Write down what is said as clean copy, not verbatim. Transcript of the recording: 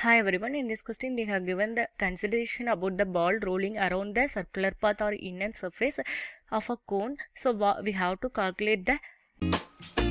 Hi everyone, in this question they have given the consideration about the ball rolling around the circular path or inner surface of a cone. So we have to calculate the